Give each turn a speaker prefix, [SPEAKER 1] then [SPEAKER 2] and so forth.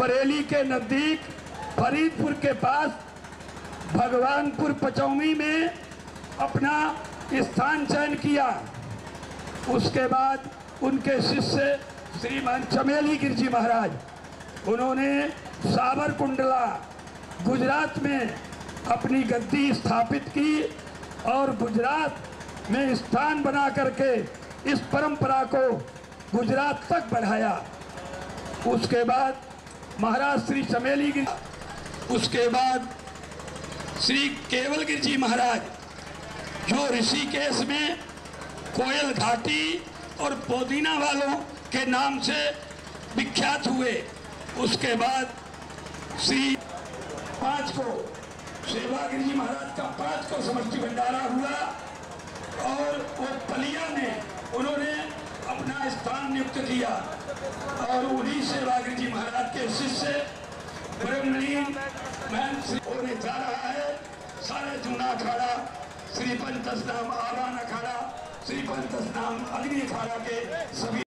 [SPEAKER 1] बरेली के नजदीक फरीदपुर के पास भगवानपुर पचौमी में अपना स्थान चयन किया। उसके बाद उनके शिष्य श्रीमान चमेली गिर जी महाराज, उन्होंने सावरकुंडला गुजरात में अपनी गद्दी स्थापित की और गुजरात में स्थान बना करके इस परंपरा को गुजरात तक बढ़ाया। उसके बाद महाराज श्री चमेली गिर, उसके बाद श्री केवल गिर जी महाराज जो ऋषिकेश में कोयल घाटी और पोदीना वालों के नाम से विख्यात हुए। उसके बाद श्री 5 को सेवा गिर जी महाराज का 5 को समष्टि भंडारा हुआ और वो पलिया में उन्होंने अपना स्थान नियुक्त किया और उन्हीं सेवा गिर जी महाराज के शिष्य ब्रह्मलीन होने जा रहा है। सारे जूना अखाड़ा, श्री पंचनाम आवान अखाड़ा, श्री पंचनाम अग्नि अखाड़ा के सभी